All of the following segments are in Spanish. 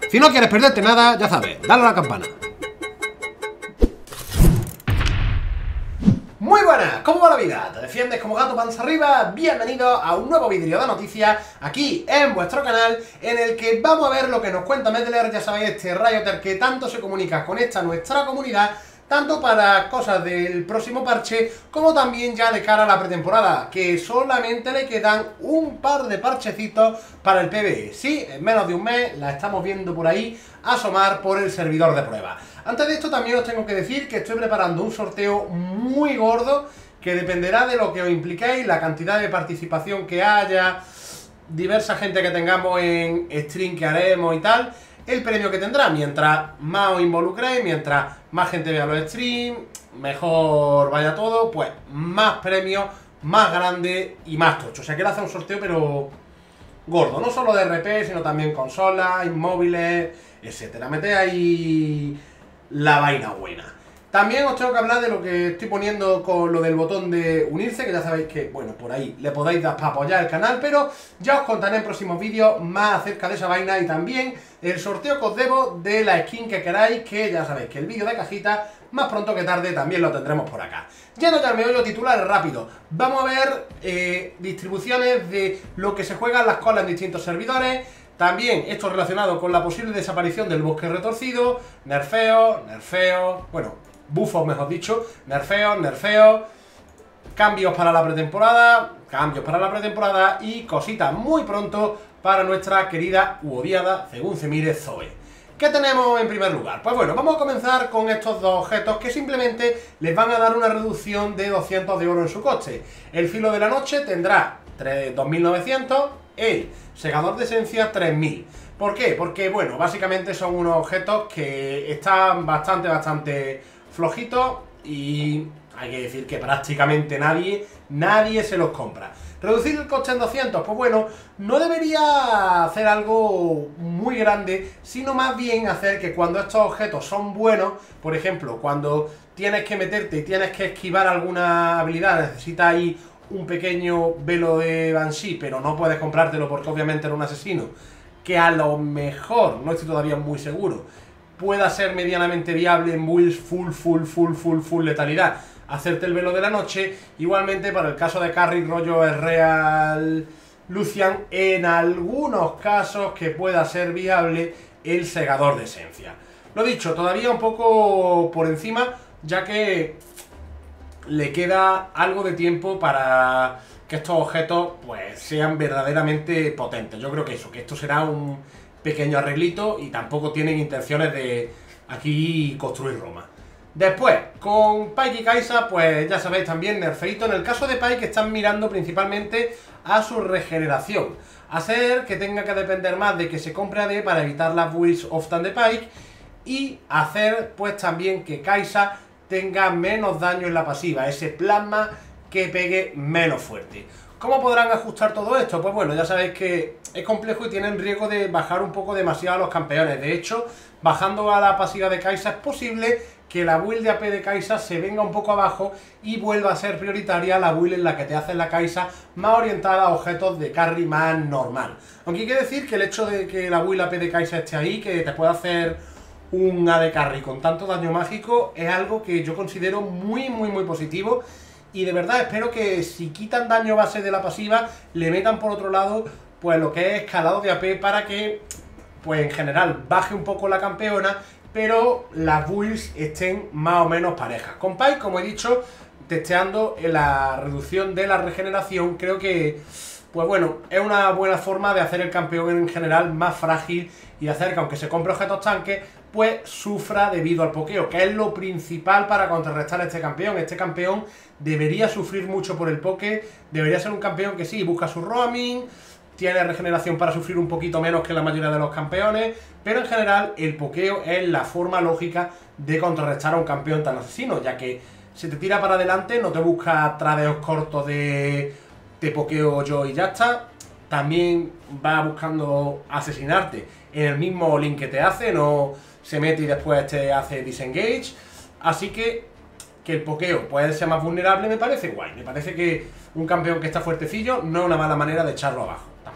Si no quieres perderte nada, ya sabes, dale a la campana. Muy buenas, ¿cómo va la vida? ¿Te defiendes como gato panza arriba? Bienvenido a un nuevo vídeo de noticias aquí en vuestro canal, en el que vamos a ver lo que nos cuenta Medler. Ya sabéis, este Rioter que tanto se comunica con nuestra comunidad, tanto para cosas del próximo parche, como también ya de cara a la pretemporada, que solamente le quedan un par de parchecitos para el PvE. Sí, en menos de un mes la estamos viendo por ahí asomar por el servidor de prueba. Antes de esto también os tengo que decir que estoy preparando un sorteo muy gordo, que dependerá de lo que os impliquéis, la cantidad de participación que haya, diversa gente que tengamos en stream que haremos y tal, el premio que tendrá. Mientras más os involucréis, mientras más gente vea los streams, mejor vaya todo, pues más premios, más grande y más tocho. O sea, quiero hacer un sorteo pero gordo, no solo de RP, sino también consolas, móviles, etcétera. Meted ahí la vaina buena. También os tengo que hablar de lo que estoy poniendo con lo del botón de unirse, que ya sabéis que, bueno, por ahí le podéis dar para apoyar el canal, pero ya os contaré en próximos vídeos más acerca de esa vaina y también el sorteo que os debo de la skin que queráis, que ya sabéis que el vídeo de cajita, más pronto que tarde, también lo tendremos por acá. Yendo ya al meollo, titular rápido. Vamos a ver distribuciones de lo que se juega en las colas en distintos servidores. También esto relacionado con la posible desaparición del bosque retorcido, nerfeo, bueno, buffos mejor dicho, nerfeo, cambios para la pretemporada y cositas muy pronto para nuestra querida u odiada, según se mire, Zoe. ¿Qué tenemos en primer lugar? Pues bueno, vamos a comenzar con estos dos objetos que simplemente les van a dar una reducción de 200 de oro en su coste. El filo de la noche tendrá 2900, el segador de esencia 3000. ¿Por qué? Porque, bueno, básicamente son unos objetos que están bastante flojitos y hay que decir que prácticamente nadie se los compra. ¿Reducir el coste en 200? Pues bueno, no debería hacer algo muy grande, sino más bien hacer que cuando estos objetos son buenos, por ejemplo, cuando tienes que meterte y tienes que esquivar alguna habilidad, necesitas ahí un pequeño velo de Banshee, pero no puedes comprártelo porque obviamente era un asesino, que a lo mejor, no estoy todavía muy seguro, pueda ser medianamente viable en builds full letalidad, hacerte el velo de la noche. Igualmente para el caso de carry rollo el Real Lucian, en algunos casos que pueda ser viable el segador de esencia. Lo dicho, todavía un poco por encima, ya que le queda algo de tiempo para que estos objetos pues sean verdaderamente potentes. Yo creo que esto será un pequeño arreglito y tampoco tienen intenciones de aquí construir Roma. Después, con Pyke y Kai'Sa, pues ya sabéis también nerfeito. En el caso de Pyke están mirando principalmente a su regeneración, hacer que tenga que depender más de que se compre AD para evitar las builds oftan de Pyke, y hacer pues también que Kai'Sa tenga menos daño en la pasiva, ese plasma que pegue menos fuerte. ¿Cómo podrán ajustar todo esto? Pues bueno, ya sabéis que es complejo y tienen riesgo de bajar un poco demasiado a los campeones. De hecho, bajando a la pasiva de Kai'Sa es posible que la build de AP de Kai'Sa se venga un poco abajo y vuelva a ser prioritaria la build en la que te hacen la Kai'Sa más orientada a objetos de carry más normal. Aunque hay que decir que el hecho de que la build AP de Kai'Sa esté ahí, que te pueda hacer un AD carry con tanto daño mágico, es algo que yo considero muy positivo. Y de verdad espero que si quitan daño base de la pasiva, le metan por otro lado pues lo que es escalado de AP, para que pues en general baje un poco la campeona, pero las builds estén más o menos parejas. Con Pyke, como he dicho, testeando en la reducción de la regeneración, creo que pues bueno, es una buena forma de hacer el campeón en general más frágil y hacer que, aunque se compre objetos tanques, pues sufra debido al pokeo, que es lo principal para contrarrestar a este campeón. Este campeón debería sufrir mucho por el poke, debería ser un campeón que sí, busca su roaming, tiene regeneración para sufrir un poquito menos que la mayoría de los campeones, pero en general el pokeo es la forma lógica de contrarrestar a un campeón tan asesino, ya que se te tira para adelante, no te busca tradeos cortos de te pokeo yo y ya está. También va buscando asesinarte en el mismo link que te hace, no se mete y después te hace disengage. Así que el pokeo puede ser más vulnerable, me parece guay. Me parece que un campeón que está fuertecillo no es una mala manera de echarlo abajo.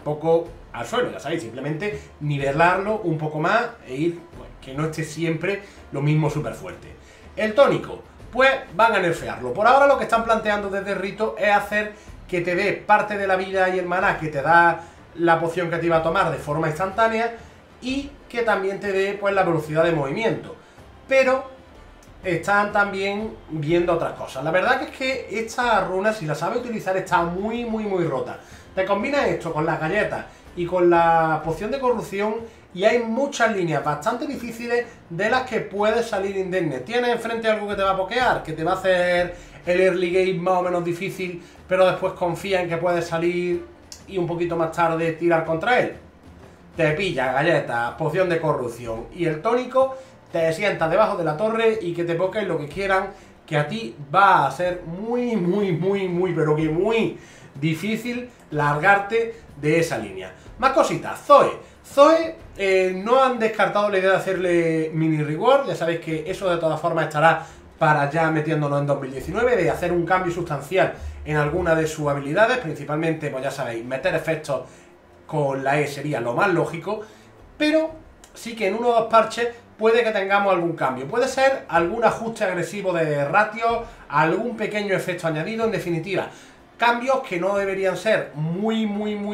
tampoco al suelo, ya sabéis, simplemente nivelarlo un poco más e ir, pues, que no esté siempre lo mismo súper fuerte. El tónico, pues van a nerfearlo. Por ahora lo que están planteando desde Rito es hacer que te dé parte de la vida y el maná que te da la poción que te iba a tomar de forma instantánea y que también te dé, pues, la velocidad de movimiento. Pero están también viendo otras cosas. La verdad que es que esta runa, si la sabes utilizar, está muy rota. Te combinas esto con las galletas y con la poción de corrupción y hay muchas líneas bastante difíciles de las que puedes salir indemne. Tienes enfrente algo que te va a pokear, que te va a hacer el early game más o menos difícil, pero después confía en que puedes salir y un poquito más tarde tirar contra él. Te pilla galletas, poción de corrupción y el tónico, te sientas debajo de la torre y que te pokeen lo que quieran, que a ti va a ser muy, pero que muy difícil largarte de esa línea. Más cositas. Zoe no han descartado la idea de hacerle mini reward, ya sabéis que eso de todas formas estará para ya metiéndonos en 2019, de hacer un cambio sustancial en alguna de sus habilidades, principalmente, pues ya sabéis, meter efectos con la E sería lo más lógico, pero sí que en uno o dos parches puede que tengamos algún cambio. Puede ser algún ajuste agresivo de ratio, algún pequeño efecto añadido, en definitiva, cambios que no deberían ser muy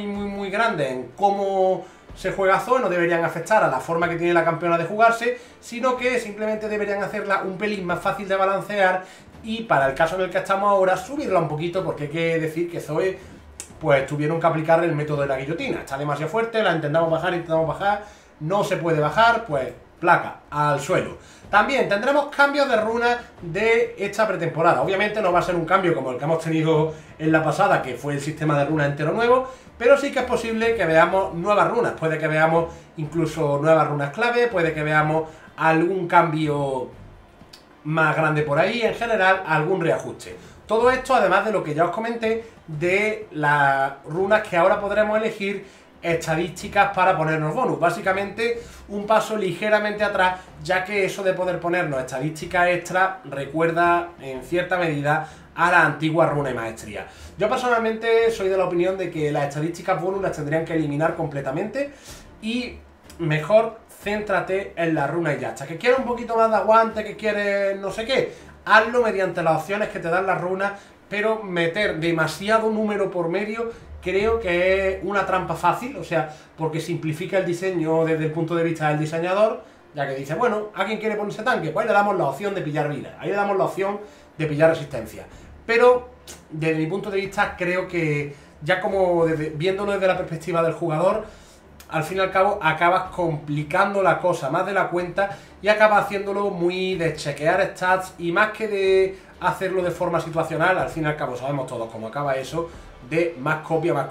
grandes en cómo se juega Zoe, no deberían afectar a la forma que tiene la campeona de jugarse, sino que simplemente deberían hacerla un pelín más fácil de balancear y, para el caso en el que estamos ahora, subirla un poquito, porque hay que decir que Zoe, pues, tuvieron que aplicar el método de la guillotina. Está demasiado fuerte, la intentamos bajar, no se puede bajar, pues placa, al suelo. También tendremos cambios de runas de esta pretemporada. Obviamente no va a ser un cambio como el que hemos tenido en la pasada, que fue el sistema de runas entero nuevo, pero sí que es posible que veamos nuevas runas. Puede que veamos incluso nuevas runas clave, puede que veamos algún cambio más grande por ahí, en general algún reajuste. Todo esto además de lo que ya os comenté de las runas que ahora podremos elegir estadísticas para ponernos bonus. Básicamente un paso ligeramente atrás, ya que eso de poder ponernos estadísticas extra recuerda en cierta medida a la antigua runa y maestría. Yo personalmente soy de la opinión de que las estadísticas bonus las tendrían que eliminar completamente y mejor céntrate en la runa y ya está. Que quieres un poquito más de aguante, que quieres no sé qué, hazlo mediante las opciones que te dan las runas, pero meter demasiado número por medio creo que es una trampa fácil, o sea, porque simplifica el diseño desde el punto de vista del diseñador, ya que dice, bueno, ¿a quién quiere ponerse tanque? Pues ahí le damos la opción de pillar vida, ahí le damos la opción de pillar resistencia. Pero, desde mi punto de vista, creo que ya como viéndolo desde la perspectiva del jugador, al fin y al cabo acabas complicando la cosa más de la cuenta y acabas haciéndolo muy de chequear stats y más que de hacerlo de forma situacional, al fin y al cabo sabemos todos cómo acaba eso, de más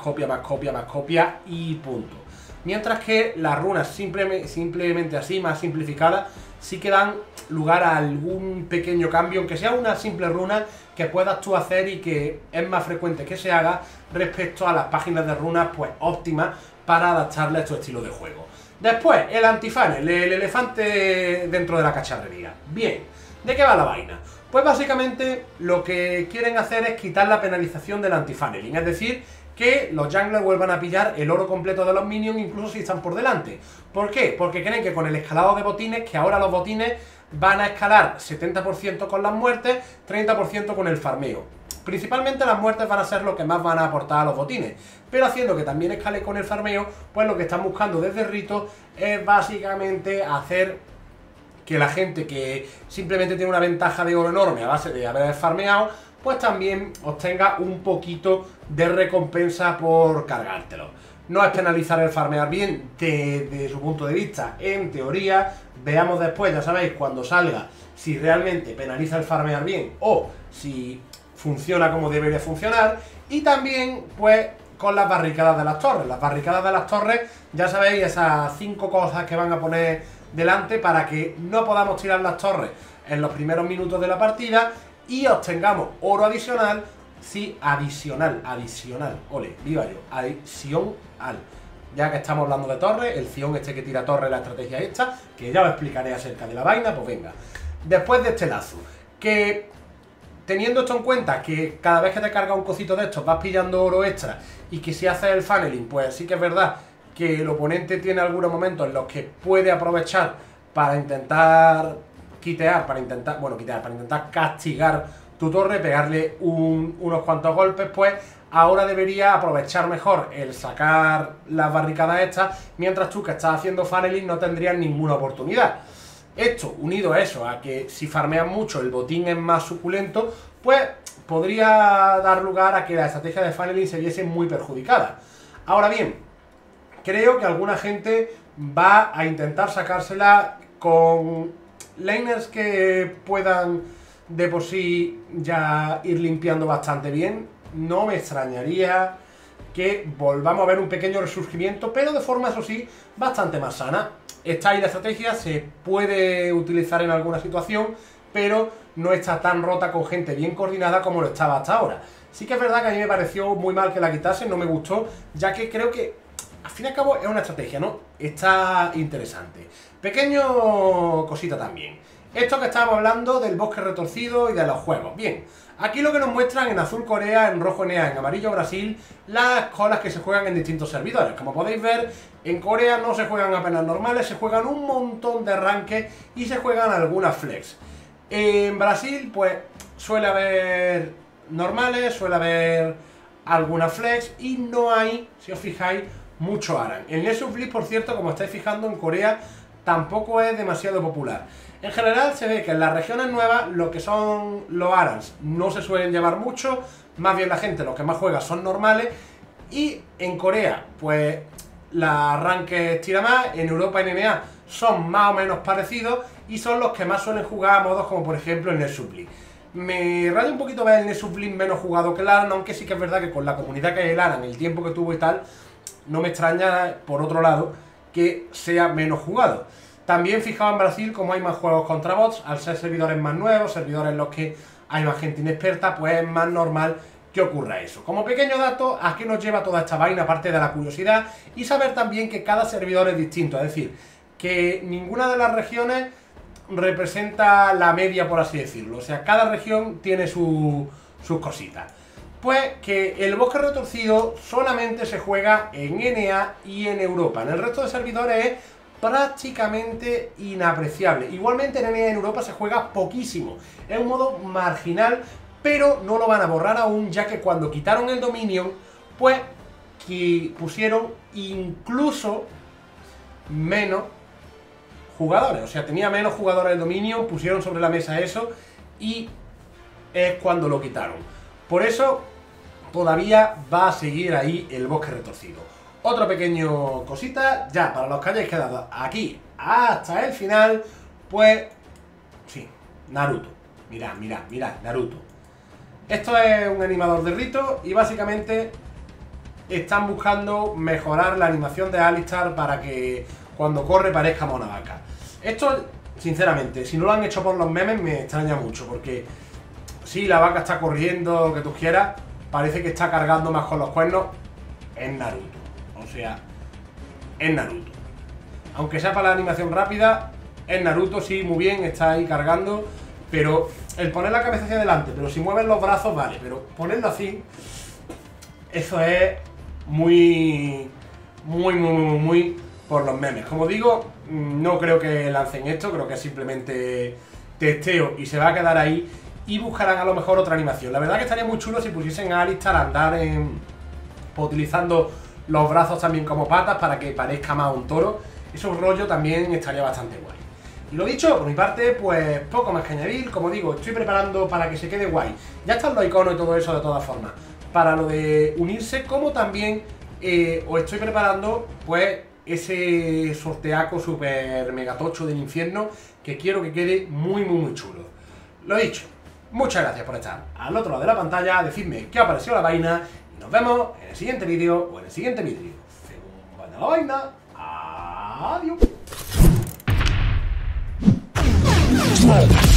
copia y punto. Mientras que las runas simplemente así, más simplificadas, sí que dan lugar a algún pequeño cambio, aunque sea una simple runa que puedas tú hacer y que es más frecuente que se haga respecto a las páginas de runas, pues óptimas para adaptarle a tu estilo de juego. Después, el antifunnel, el elefante dentro de la cacharrería. Bien, ¿de qué va la vaina? Pues básicamente lo que quieren hacer es quitar la penalización del anti-funneling, es decir, que los junglers vuelvan a pillar el oro completo de los minions incluso si están por delante. ¿Por qué? Porque creen que con el escalado de botines, que ahora los botines van a escalar 70% con las muertes, 30% con el farmeo. Principalmente las muertes van a ser lo que más van a aportar a los botines, pero haciendo que también escale con el farmeo, pues lo que están buscando desde Rito es básicamente hacer que la gente que simplemente tiene una ventaja de oro enorme a base de haber farmeado, pues también obtenga un poquito de recompensa por cargártelo. No es penalizar el farmear bien desde su punto de vista, en teoría. Veamos después, ya sabéis, cuando salga, si realmente penaliza el farmear bien o si funciona como debería funcionar. Y también, pues, con las barricadas de las torres. Las barricadas de las torres, ya sabéis, esas 5 cosas que van a poner delante para que no podamos tirar las torres en los primeros minutos de la partida y obtengamos oro adicional, sí, adicional, ole, viva yo, adicional. Ya que estamos hablando de torres, el Zion este que tira torres, la estrategia esta, que ya os explicaré acerca de la vaina, pues venga. Después de este lazo, que teniendo esto en cuenta, que cada vez que te cargas un cosito de estos vas pillando oro extra, y que si haces el funneling, pues sí que es verdad que el oponente tiene algunos momentos en los que puede aprovechar para intentar quitear, para intentar castigar tu torre, pegarle unos cuantos golpes. Pues ahora debería aprovechar mejor el sacar las barricadas estas, mientras tú que estás haciendo funneling no tendrías ninguna oportunidad. Esto, unido a eso, a que si farmeas mucho el botín es más suculento, pues podría dar lugar a que la estrategia de funneling se viese muy perjudicada. Ahora bien, creo que alguna gente va a intentar sacársela con laners que puedan de por sí ya ir limpiando bastante bien. No me extrañaría que volvamos a ver un pequeño resurgimiento, pero de forma, eso sí, bastante más sana. Esta ahí la estrategia se puede utilizar en alguna situación, pero no está tan rota con gente bien coordinada como lo estaba hasta ahora. Sí que es verdad que a mí me pareció muy mal que la quitasen, no me gustó, ya que creo que al fin y al cabo es una estrategia, ¿no? Está interesante. Pequeño cosita también. Esto que estábamos hablando del bosque retorcido y de los juegos. Bien, aquí lo que nos muestran en azul Corea, en rojo NA, en amarillo Brasil, las colas que se juegan en distintos servidores. Como podéis ver, en Corea no se juegan apenas normales, se juegan un montón de ranques y se juegan algunas flex. En Brasil, pues, suele haber normales, suele haber algunas flex y no hay, si os fijáis, mucho ARAM. El Nexus Blitz, por cierto, como estáis fijando, en Corea tampoco es demasiado popular. En general se ve que en las regiones nuevas lo que son los ARAMs no se suelen llevar mucho, más bien la gente, los que más juega son normales, y en Corea, pues, las ranked tira más, en Europa y NA son más o menos parecidos, y son los que más suelen jugar a modos como por ejemplo el Nexus Blitz. Me raya un poquito ver el Nexus Blitz menos jugado que el ARAM, aunque sí que es verdad que con la comunidad que hay el ARAM, el tiempo que tuvo y tal, no me extraña, por otro lado, que sea menos jugado. También fijaos en Brasil como hay más juegos contra bots, al ser servidores más nuevos, servidores en los que hay más gente inexperta, pues es más normal que ocurra eso. Como pequeño dato, ¿a qué nos lleva toda esta vaina? Aparte de la curiosidad y saber también que cada servidor es distinto, es decir, que ninguna de las regiones representa la media, por así decirlo. O sea, cada región tiene sus cositas. Pues que el bosque retorcido solamente se juega en NA y en Europa. En el resto de servidores es prácticamente inapreciable. Igualmente en NA y en Europa se juega poquísimo. Es un modo marginal, pero no lo van a borrar aún, ya que cuando quitaron el Dominion, pues que pusieron incluso menos jugadores. O sea, tenía menos jugadores el Dominion, pusieron sobre la mesa eso y es cuando lo quitaron. Por eso todavía va a seguir ahí el bosque retorcido. Otra pequeño cosita, ya para los que hayáis quedado aquí hasta el final, pues sí, Naruto. Mirad, mirad, mirad, Naruto. Esto es un animador de rito y básicamente están buscando mejorar la animación de Alistar para que cuando corre parezca una vaca. Esto, sinceramente, si no lo han hecho por los memes me extraña mucho, porque si la vaca está corriendo, lo que tú quieras, parece que está cargando más con los cuernos. Es Naruto. O sea, es Naruto. Aunque sea para la animación rápida, es Naruto, sí, muy bien, está ahí cargando. Pero el poner la cabeza hacia adelante, pero si mueven los brazos, vale. Pero ponerlo así, eso es muy por los memes. Como digo, no creo que lancen esto, creo que es simplemente testeo y se va a quedar ahí. Y buscarán a lo mejor otra animación. La verdad que estaría muy chulo si pusiesen a Alistar a andar utilizando los brazos también como patas para que parezca más un toro. Eso rollo también estaría bastante guay. Y lo dicho, por mi parte, pues poco más que añadir. Como digo, estoy preparando para que se quede guay. Ya están los iconos y todo eso de todas formas, para lo de unirse, como también os estoy preparando pues ese sorteaco super mega tocho del infierno que quiero que quede muy chulo. Lo dicho, muchas gracias por estar al otro lado de la pantalla, decidme qué ha parecido la vaina y nos vemos en el siguiente vídeo o en el siguiente vídeo. Según vaya la vaina, adiós.